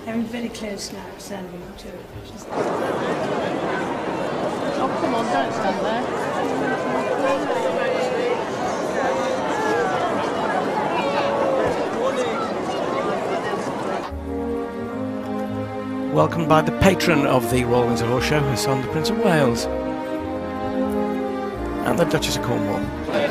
They're very close now, serving to. Oh, come on, don't stand there. Welcomed by the patron of the Royal Windsor Horse Show, His Son the Prince of Wales, and the Duchess of Cornwall.